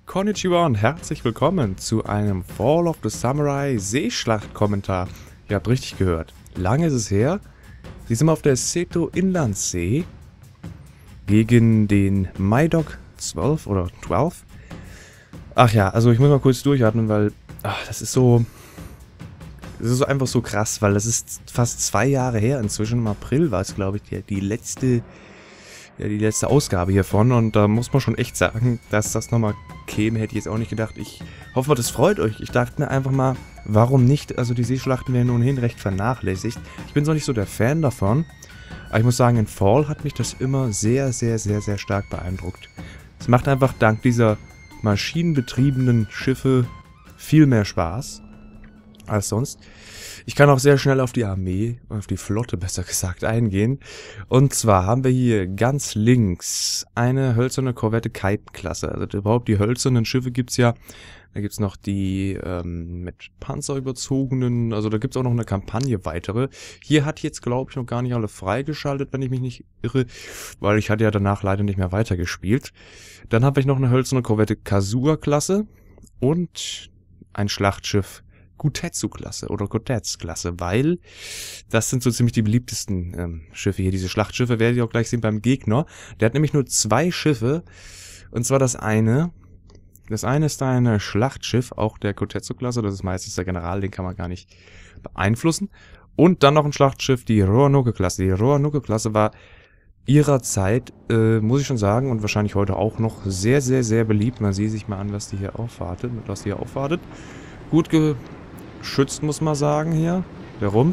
Konnichiwa und herzlich willkommen zu einem Fall of the Samurai Seeschlacht-Kommentar. Ihr habt richtig gehört. Lange ist es her. Sie sind auf der Seto-Inlandssee gegen den Maidok 12 oder 12. Ach ja, also ich muss mal kurz durchatmen, weil das ist so einfach so krass, weil das ist fast 2 Jahre her inzwischen. Im April war es, glaube ich, die letzte Ausgabe hiervon, und da muss man schon echt sagen, dass das nochmal käme, hätte ich jetzt auch nicht gedacht. Ich hoffe, das freut euch. Ich dachte mir einfach mal, warum nicht? Also die Seeschlachten werden ohnehin recht vernachlässigt. Ich bin so nicht so der Fan davon, aber ich muss sagen, in Fall hat mich das immer sehr, sehr, sehr, sehr stark beeindruckt. Es macht einfach dank dieser maschinenbetriebenen Schiffe viel mehr Spaß als sonst. Ich kann auch sehr schnell auf die Armee, auf die Flotte besser gesagt, eingehen. Und zwar haben wir hier ganz links eine hölzerne Korvette Kaiten-Klasse. Also überhaupt die hölzernen Schiffe gibt's ja. Da gibt's noch die mit Panzer überzogenen, also da gibt's auch noch eine Kampagne weitere. Hier hat jetzt, glaube ich, noch gar nicht alle freigeschaltet, wenn ich mich nicht irre, weil ich hatte ja danach leider nicht mehr weitergespielt. Dann habe ich noch eine hölzerne Korvette Kazuha-Klasse und ein Schlachtschiff Gutetsu-Klasse oder Kotetsu-Klasse, weil das sind so ziemlich die beliebtesten Schiffe hier. Diese Schlachtschiffe werdet ihr auch gleich sehen beim Gegner. Der hat nämlich nur 2 Schiffe, und zwar das eine ist ein Schlachtschiff, auch der Kotetsu-Klasse, das ist meistens der General, den kann man gar nicht beeinflussen. Und dann noch ein Schlachtschiff, die Roanoke-Klasse. Die Roanoke-Klasse war ihrer Zeit, muss ich schon sagen, und wahrscheinlich heute auch noch sehr, sehr, sehr beliebt. Man sieht sich mal an, was die hier aufwartet. Gut geschützt, muss man sagen, hier. Der Rumpf.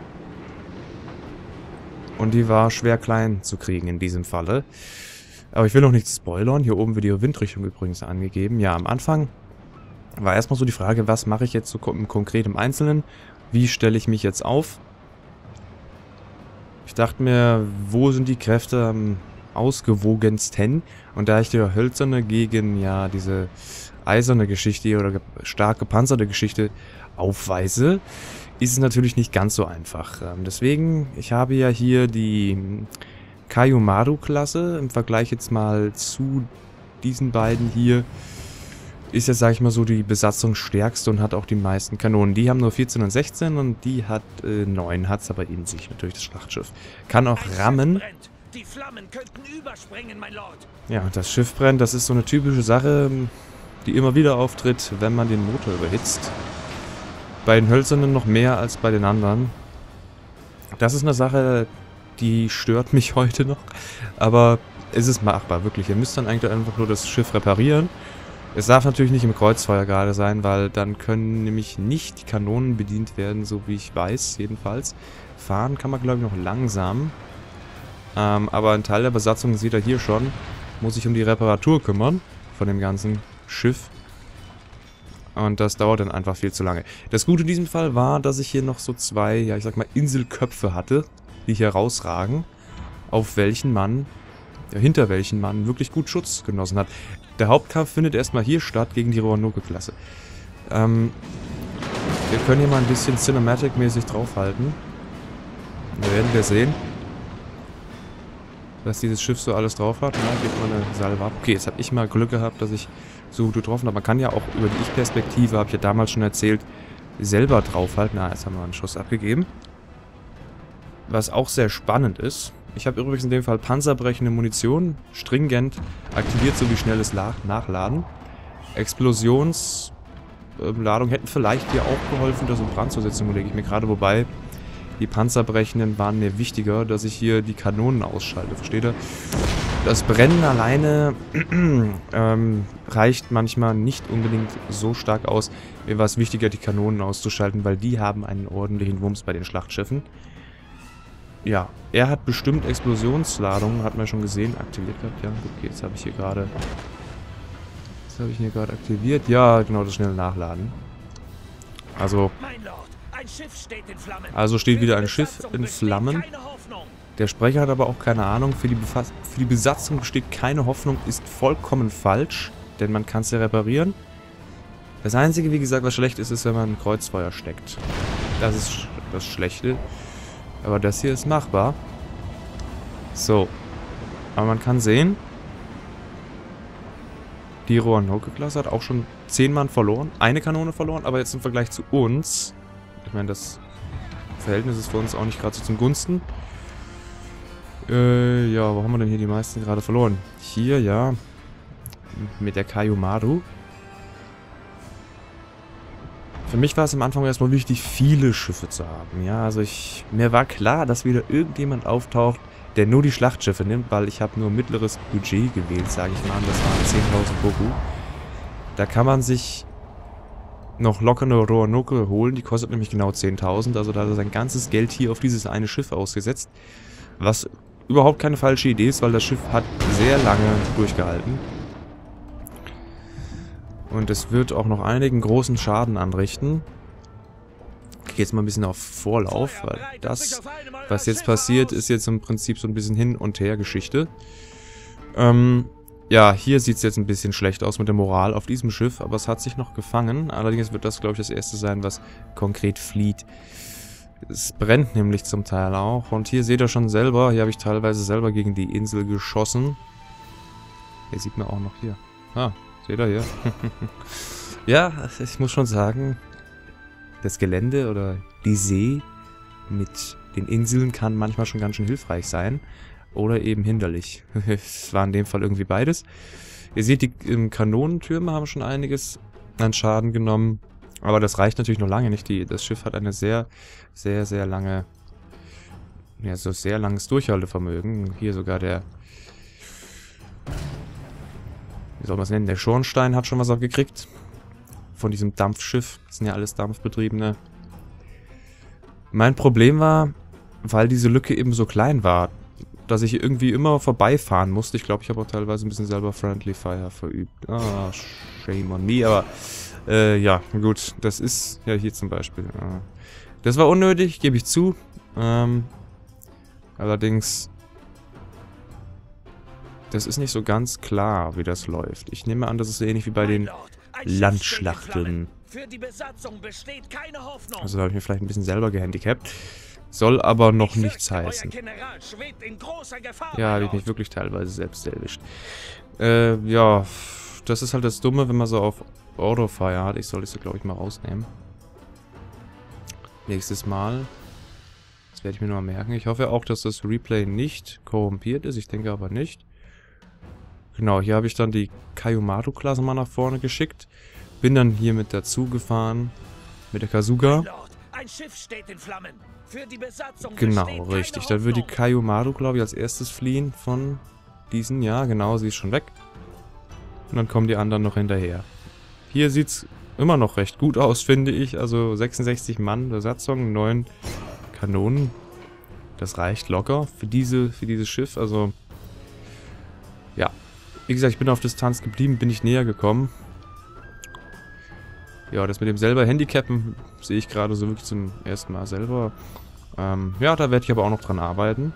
Und die war schwer klein zu kriegen in diesem Falle. Aber ich will noch nichts spoilern. Hier oben wird die Windrichtung übrigens angegeben. Ja, am Anfang war erstmal so die Frage, was mache ich jetzt so konkret im Einzelnen? Wie stelle ich mich jetzt auf? Ich dachte mir, wo sind die Kräfte am ausgewogensten? Und da ich die hölzerne gegen, ja, diese eiserne Geschichte oder stark gepanzerte Geschichte aufweise, ist es natürlich nicht ganz so einfach. Deswegen, ich habe ja hier die Kayumaru-Klasse. Im Vergleich jetzt mal zu diesen beiden hier ist jetzt, sage ich mal so, die besatzungsstärkste und hat auch die meisten Kanonen. Die haben nur 14 und 16 und die hat 9, hat es aber in sich, natürlich das Schlachtschiff. Kann auch rammen. Die Flammen könnten überspringen, mein Lord. Ja, das Schiff brennt, das ist so eine typische Sache, die immer wieder auftritt, wenn man den Motor überhitzt. Bei den hölzernen noch mehr als bei den anderen. Das ist eine Sache, die stört mich heute noch, aber es ist machbar, wirklich. Ihr müsst dann eigentlich einfach nur das Schiff reparieren. Es darf natürlich nicht im Kreuzfeuer gerade sein, weil dann können nämlich nicht die Kanonen bedient werden, so wie ich weiß, jedenfalls. Fahren kann man, glaube ich, noch langsam. Aber ein Teil der Besatzung, seht ihr hier schon, muss sich um die Reparatur kümmern von dem ganzen Schiff. Und das dauert dann einfach viel zu lange. Das Gute in diesem Fall war, dass ich hier noch so 2, ja, ich sag mal, Inselköpfe hatte, die hier rausragen, auf welchen man, ja, hinter welchen man wirklich gut Schutz genossen hat. Der Hauptkampf findet erstmal hier statt gegen die Roanoke-Klasse. Wir können hier mal ein bisschen Cinematic-mäßig draufhalten. Da werden wir sehen, was dieses Schiff so alles drauf hat. Na, geht mal eine Salve ab. Okay, jetzt habe ich mal Glück gehabt, dass ich so gut getroffen habe. Man kann ja auch über die Ich-Perspektive, habe ich ja damals schon erzählt, selber draufhalten. Na, jetzt haben wir einen Schuss abgegeben. Was auch sehr spannend ist. Ich habe übrigens in dem Fall panzerbrechende Munition, stringent aktiviert sowie schnelles Nachladen. Explosionsladung hätten vielleicht hier auch geholfen, das in Brand zu setzen, überlege ich mir gerade, wobei die panzerbrechenden waren mir wichtiger, dass ich hier die Kanonen ausschalte, versteht ihr? Das Brennen alleine reicht manchmal nicht unbedingt so stark aus. Mir war es wichtiger, die Kanonen auszuschalten, weil die haben einen ordentlichen Wumms bei den Schlachtschiffen. Ja, er hat bestimmt Explosionsladungen, hat man schon gesehen, aktiviert gehabt. Ja, okay, jetzt habe ich hier gerade... Was habe ich hier gerade aktiviert? Ja, genau, das schnelle Nachladen. Also... steht wieder ein Schiff in Flammen. Der Sprecher hat aber auch keine Ahnung. Für die Besatzung besteht keine Hoffnung, ist vollkommen falsch. Denn man kann es ja reparieren. Das Einzige, wie gesagt, was schlecht ist, ist, wenn man ein Kreuzfeuer steckt. Das ist das Schlechte. Aber das hier ist machbar. So. Aber man kann sehen, Die Roanoke-Klasse hat auch schon 10 Mann verloren. Eine Kanone verloren, aber jetzt im Vergleich zu uns. Ich meine, das Verhältnis ist für uns auch nicht gerade so zum Gunsten. Ja, wo haben wir denn hier die meisten gerade verloren? Hier, ja. Mit der Kayumaru. Für mich war es am Anfang erstmal wichtig, viele Schiffe zu haben. Ja, also mir war klar, dass wieder irgendjemand auftaucht, der nur die Schlachtschiffe nimmt, weil ich habe nur mittleres Budget gewählt, sage ich mal. Und das waren 10.000 Boku. Da kann man sich noch locker eine Roanoke holen. Die kostet nämlich genau 10.000. Also da hat er sein ganzes Geld hier auf dieses eine Schiff ausgesetzt. Was überhaupt keine falsche Idee ist, weil das Schiff hat sehr lange durchgehalten. Und es wird auch noch einigen großen Schaden anrichten. Ich gehe jetzt mal ein bisschen auf Vorlauf, weil das, was jetzt passiert, ist jetzt im Prinzip so ein bisschen Hin- und Her-Geschichte. Ja, hier sieht es jetzt ein bisschen schlecht aus mit der Moral auf diesem Schiff, aber es hat sich noch gefangen. Allerdings wird das, glaube ich, das erste sein, was konkret flieht. Es brennt nämlich zum Teil auch. Und hier seht ihr schon selber, hier habe ich teilweise selber gegen die Insel geschossen. Hier sieht man auch noch hier. Ah, seht ihr hier? Ja, ich muss schon sagen, das Gelände oder die See mit den Inseln kann manchmal schon ganz schön hilfreich sein. Oder eben hinderlich. Es war in dem Fall irgendwie beides. Ihr seht, die Kanonentürme haben schon einiges an Schaden genommen. Aber das reicht natürlich noch lange nicht. Das Schiff hat eine sehr lange... Ja, so sehr langes Durchhaltevermögen. Hier sogar der... Wie soll man es nennen? Der Schornstein hat schon was abgekriegt. Von diesem Dampfschiff. Das sind ja alles Dampfbetriebene. Mein Problem war, weil diese Lücke eben so klein war, dass ich irgendwie immer vorbeifahren musste. Ich glaube, ich habe auch teilweise ein bisschen selber Friendly Fire verübt. Ah, shame on me. Aber, ja, gut. Das ist ja hier zum Beispiel. Das war unnötig, gebe ich zu. Allerdings, das ist nicht so ganz klar, wie das läuft. Ich nehme an, das ist so ähnlich wie bei den Landschlachten. Für die Besatzung besteht keine Hoffnung. Also da habe ich mir vielleicht ein bisschen selber gehandicapt. Soll aber noch nichts heißen. Ja, habe ich mich wirklich teilweise selbst erwischt. Ja, das ist halt das Dumme, wenn man so auf Autofire hat. Ich soll das, glaube ich, mal rausnehmen. Nächstes Mal. Das werde ich mir nur mal merken. Ich hoffe auch, dass das Replay nicht korrumpiert ist. Ich denke aber nicht. Genau, hier habe ich dann die Kayumaru-Klasse mal nach vorne geschickt. Bin dann hier mit dazu gefahren. Mit der Kasuga. Ein Schiff steht in Flammen. Für die Besatzung genau, richtig. Dann wird die Kayumaru, glaube ich, als erstes fliehen von diesen. Ja, genau, sie ist schon weg. Und dann kommen die anderen noch hinterher. Hier sieht es immer noch recht gut aus, finde ich. Also 66 Mann Besatzung, 9 Kanonen. Das reicht locker für dieses Schiff. Also, ja. Wie gesagt, ich bin auf Distanz geblieben, bin ich näher gekommen. Ja, das mit dem selber Handicappen sehe ich gerade so wirklich zum ersten Mal selber. Ja, da werde ich aber auch noch dran arbeiten.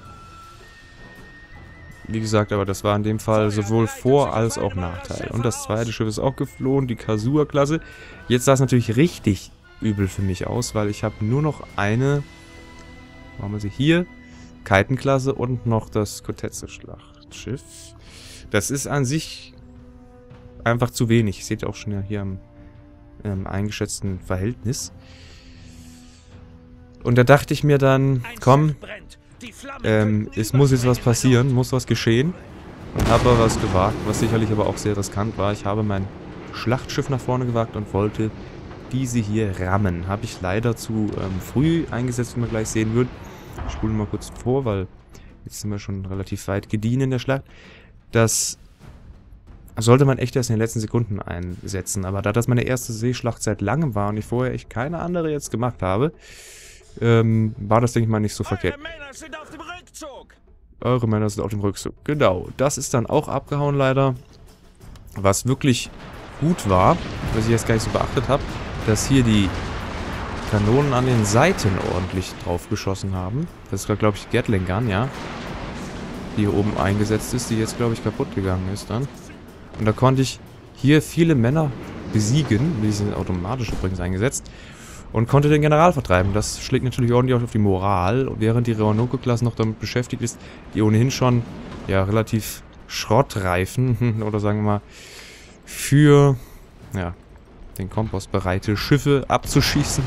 Wie gesagt, aber das war in dem Fall sowohl Vor- als auch Nachteil. Und das zweite Schiff ist auch geflohen, die Kazuha-Klasse. Jetzt sah es natürlich richtig übel für mich aus, weil ich habe nur noch eine, machen wir sie hier, Kaiten-Klasse und noch das Kotetsu-Schlachtschiff. Das ist an sich einfach zu wenig. Seht ihr auch schon hier am eingeschätzten Verhältnis. Und da dachte ich mir dann, komm, es muss jetzt was passieren, muss was geschehen. Und habe aber was gewagt, was sicherlich aber auch sehr riskant war. Ich habe mein Schlachtschiff nach vorne gewagt und wollte diese hier rammen. Habe ich leider zu früh eingesetzt, wie man gleich sehen wird. Ich spule mal kurz vor, weil jetzt sind wir schon relativ weit gediehen in der Schlacht. Das sollte man echt erst in den letzten Sekunden einsetzen. Aber da das meine erste Seeschlacht seit langem war und ich vorher echt keine andere jetzt gemacht habe, war das, denke ich mal, nicht so verkehrt. Eure Männer sind auf dem Rückzug. Eure Männer sind auf dem Rückzug. Genau. Das ist dann auch abgehauen leider. Was wirklich gut war, was ich jetzt gar nicht so beachtet habe, dass hier die Kanonen an den Seiten ordentlich drauf geschossen haben. Das war, glaube ich, die Gatling Gun, ja. Die hier oben eingesetzt ist, die jetzt, glaube ich, kaputt gegangen ist dann. Und da konnte ich hier viele Männer besiegen. Die sind automatisch übrigens eingesetzt. Und konnte den General vertreiben. Das schlägt natürlich ordentlich auf die Moral. Während die Roanoke-Klasse noch damit beschäftigt ist, die ohnehin schon ja relativ schrottreifen, oder sagen wir mal, für, ja, den Kompost bereite Schiffe abzuschießen.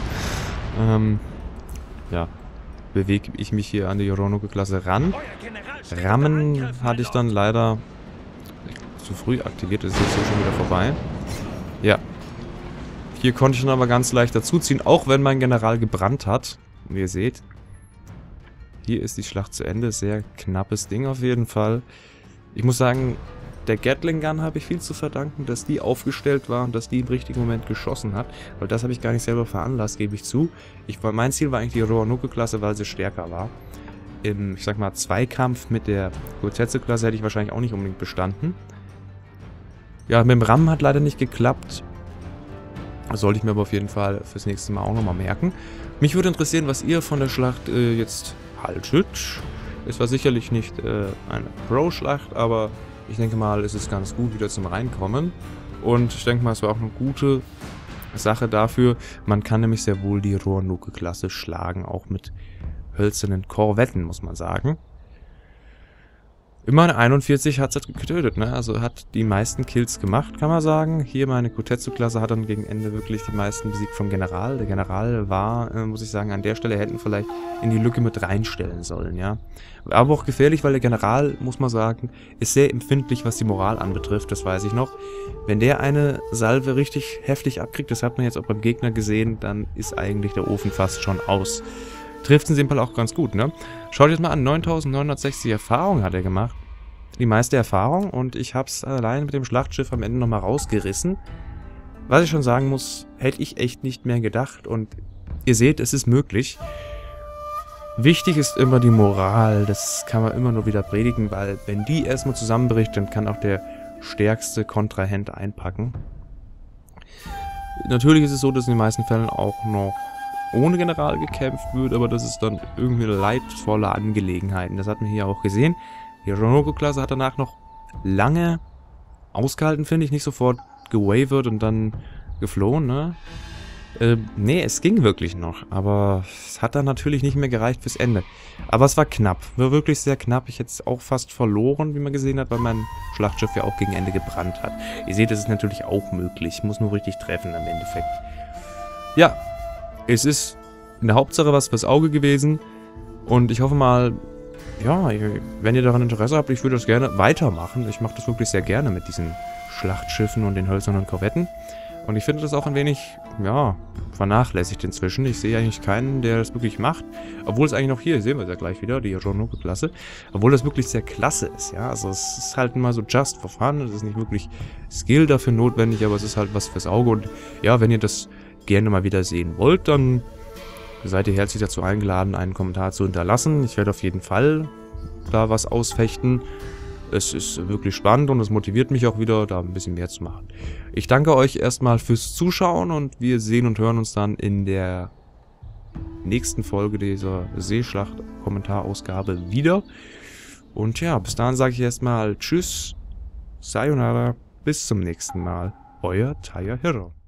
Ja, bewege ich mich hier an die Roanoke-Klasse ran. Rammen hatte ich dann leider zu früh aktiviert, das ist jetzt hier schon wieder vorbei. Ja. Hier konnte ich dann aber ganz leicht dazuziehen, auch wenn mein General gebrannt hat. Wie ihr seht. Hier ist die Schlacht zu Ende. Sehr knappes Ding auf jeden Fall. Ich muss sagen, der Gatling Gun habe ich viel zu verdanken, dass die aufgestellt war und dass die im richtigen Moment geschossen hat. Weil das habe ich gar nicht selber veranlasst, gebe ich zu. Mein Ziel war eigentlich die Roanoke-Klasse, weil sie stärker war. Im, ich sag mal, Zweikampf mit der Gotetsu-Klasse hätte ich wahrscheinlich auch nicht unbedingt bestanden. Ja, mit dem Ram hat leider nicht geklappt. Das sollte ich mir aber auf jeden Fall fürs nächste Mal auch nochmal merken. Mich würde interessieren, was ihr von der Schlacht jetzt haltet. Es war sicherlich nicht eine Pro-Schlacht, aber ich denke mal, es ist ganz gut wieder zum Reinkommen. Und ich denke mal, es war auch eine gute Sache dafür. Man kann nämlich sehr wohl die Roanoke-Klasse schlagen, auch mit hölzernen Korvetten, muss man sagen. Immerhin 41 hat es getötet, ne? Also hat die meisten Kills gemacht, kann man sagen. Hier meine Kotetsu-Klasse hat dann gegen Ende wirklich die meisten besiegt vom General. Der General war, muss ich sagen, an der Stelle hätten vielleicht in die Lücke mit reinstellen sollen, ja. Aber auch gefährlich, weil der General, muss man sagen, ist sehr empfindlich, was die Moral anbetrifft, das weiß ich noch. Wenn der eine Salve richtig heftig abkriegt, das hat man jetzt auch beim Gegner gesehen, dann ist eigentlich der Ofen fast schon aus. Trifft in dem Fall auch ganz gut, ne? Schaut euch mal an, 9960 Erfahrung hat er gemacht. Die meiste Erfahrung und ich hab's allein mit dem Schlachtschiff am Ende nochmal rausgerissen. Was ich schon sagen muss, hätte ich echt nicht mehr gedacht und ihr seht, es ist möglich. Wichtig ist immer die Moral, das kann man immer nur wieder predigen, weil wenn die erstmal zusammenbricht, dann kann auch der stärkste Kontrahent einpacken. Natürlich ist es so, dass in den meisten Fällen auch noch ohne General gekämpft wird, aber das ist dann irgendwie eine leidvolle Angelegenheit. Das hat man hier auch gesehen. Die Roanoke-Klasse hat danach noch lange ausgehalten, finde ich. Nicht sofort gewavert und dann geflohen, ne? Nee, es ging wirklich noch. Aber es hat dann natürlich nicht mehr gereicht fürs Ende. Aber es war knapp. War wirklich sehr knapp. Ich hätte es auch fast verloren, wie man gesehen hat, weil mein Schlachtschiff ja auch gegen Ende gebrannt hat. Ihr seht, es ist natürlich auch möglich. Muss nur richtig treffen im Endeffekt. Ja, es ist in der Hauptsache was fürs Auge gewesen. Und ich hoffe mal, ja, wenn ihr daran Interesse habt, ich würde das gerne weitermachen. Ich mache das wirklich sehr gerne mit diesen Schlachtschiffen und den hölzernen Korvetten. Und ich finde das auch ein wenig, ja, vernachlässigt inzwischen. Ich sehe eigentlich keinen, der das wirklich macht. Obwohl es eigentlich noch hier, sehen wir es ja gleich wieder, die Roanoke-Klasse. Obwohl das wirklich sehr klasse ist, ja. Also es ist halt immer so just for fun. Es ist nicht wirklich Skill dafür notwendig, aber es ist halt was fürs Auge. Und ja, wenn ihr das gerne mal wieder sehen wollt, dann seid ihr herzlich dazu eingeladen, einen Kommentar zu hinterlassen. Ich werde auf jeden Fall da was ausfechten. Es ist wirklich spannend und es motiviert mich auch wieder, da ein bisschen mehr zu machen. Ich danke euch erstmal fürs Zuschauen und wir sehen und hören uns dann in der nächsten Folge dieser Seeschlacht-Kommentarausgabe wieder. Und ja, bis dahin sage ich erstmal Tschüss, Sayonara, bis zum nächsten Mal. Euer Taya Hero.